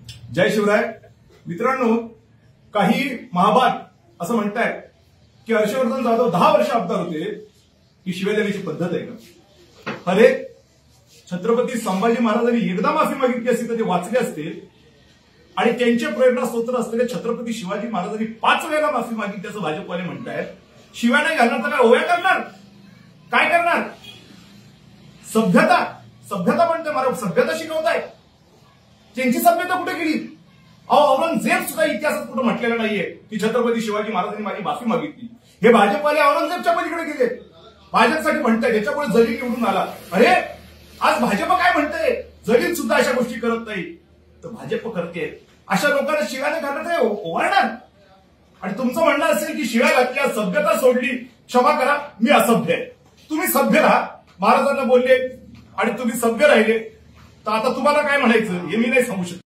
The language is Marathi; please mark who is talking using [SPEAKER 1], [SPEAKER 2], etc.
[SPEAKER 1] जय शिवराय. मित्रांनो, काही महाभारत असं म्हणतायत की हर्षवर्धन जाधव 10 वर्ष आमदार होते. ही शिव्या देण्याची पद्धत आहे का? अरे, छत्रपती संभाजी महाराजांनी एकदा माफी मागितली असती तर ते वाचले असते आणि त्यांचे प्रेरणास्त्रोत असलेले छत्रपती शिवाजी महाराजांनी 5 वेळा माफी मागितली असं भाजपवाले म्हणतायत. शिव्या नाही घालणार तर काय ओव्या करणार? काय करणार? सभ्यता म्हणते मला सभ्यता शिकवताय. त्यांची सभ्यता कुठे गेली? औरंगजेब सुद्धा इतिहासात कुठं म्हटलेलं नाहीये की छत्रपती शिवाजी महाराजांनी माझी माफी मागितली. हे भाजपवाले औरंगजेबच्या पलीकडे गेले. भाजपसाठी म्हणताय त्याच्यामुळे जलील निवडून आला. अरे, आज भाजप काय म्हणते? जलील सुद्धा अशा गोष्टी करत नाही तर भाजप करते. अशा लोकांना शिव्याने घालत आहे ओरडणार. आणि तुमचं म्हणणं असेल की शिव्या घातल्या, सभ्यता सोडली, क्षमा करा मी असभ्य आहे. तुम्ही सभ्य राहा. महाराजांना बोलले आणि तुम्ही सभ्य राहिले तर आता तुम्हाला काय म्हणायचं हे मी नाही सांगू शकत.